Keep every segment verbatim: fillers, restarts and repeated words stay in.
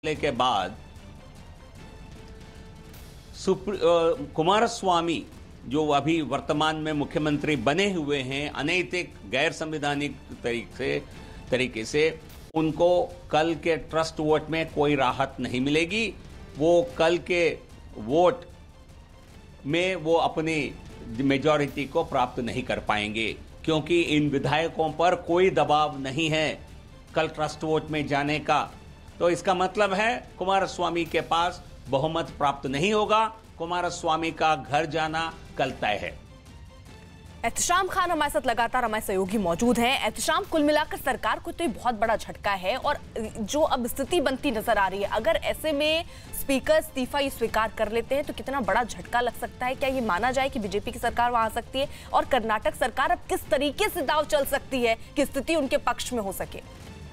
फैसले के बाद कुमारस्वामी जो अभी वर्तमान में मुख्यमंत्री बने हुए हैं, अनैतिक गैर संवैधानिक तरीके से तरीके से उनको कल के ट्रस्ट वोट में कोई राहत नहीं मिलेगी। वो कल के वोट में वो अपनी मेजॉरिटी को प्राप्त नहीं कर पाएंगे, क्योंकि इन विधायकों पर कोई दबाव नहीं है कल ट्रस्ट वोट में जाने का। तो इसका मतलब है कुमारस्वामी के पास बहुमत प्राप्त नहीं होगा। कुमारस्वामी का घर जाना कल तय है। एहतशाम खान हमारे साथ लगातार हमारे सहयोगी मौजूद हैं। एहतशाम, कुल मिलाकर सरकार को तो ये बहुत बड़ा झटका है और जो अब स्थिति बनती नजर आ रही है, अगर ऐसे में स्पीकर इस्तीफा ये स्वीकार कर लेते हैं तो कितना बड़ा झटका लग सकता है? क्या ये माना जाए कि बीजेपी की सरकार वहां आ सकती है? और कर्नाटक सरकार अब किस तरीके से दांव चल सकती है कि स्थिति उनके पक्ष में हो सके?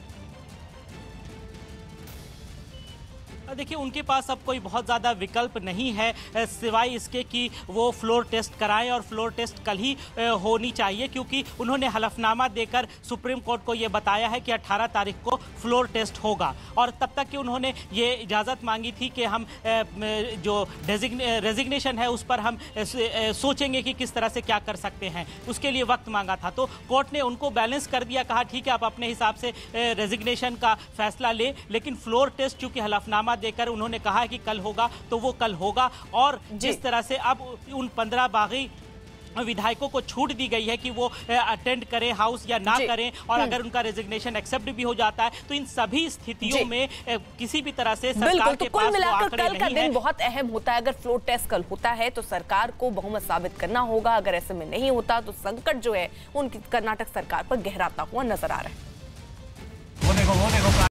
देखिए, उनके पास अब कोई बहुत ज़्यादा विकल्प नहीं है सिवाय इसके कि वो फ्लोर टेस्ट कराएं, और फ्लोर टेस्ट कल ही होनी चाहिए, क्योंकि उन्होंने हलफनामा देकर सुप्रीम कोर्ट को ये बताया है कि अठारह तारीख को फ्लोर टेस्ट होगा। और तब तक कि उन्होंने ये इजाज़त मांगी थी कि हम जो रेजिग्नेशन है उस पर हम सोचेंगे कि किस तरह से क्या कर सकते हैं, उसके लिए वक्त मांगा था। तो कोर्ट ने उनको बैलेंस कर दिया, कहा ठीक है आप अपने हिसाब से रेजिग्नेशन का फैसला ले, लेकिन फ्लोर टेस्ट चूंकि हलफनामा देकर उन्होंने कहा है कि कल होगा तो वो कल होगा। और जिस तरह से अब उन पंद्रह बागी विधायकों को छूट दी गई है कि वो अटेंड करें हाउस या ना करें, और अगर उनका रेजिग्नेशन एक्सेप्ट भी हो जाता है तो इन सभी स्थितियों में किसी भी तरह से सरकार के तो पास कुल मिलाकर कल का दिन है। बहुत अहम होता है। अगर फ्लोर टेस्ट कल होता है तो सरकार को बहुमत साबित करना होगा, अगर ऐसे में नहीं होता तो संकट जो है उनकी कर्नाटक सरकार पर गहराता हुआ नजर आ रहा है।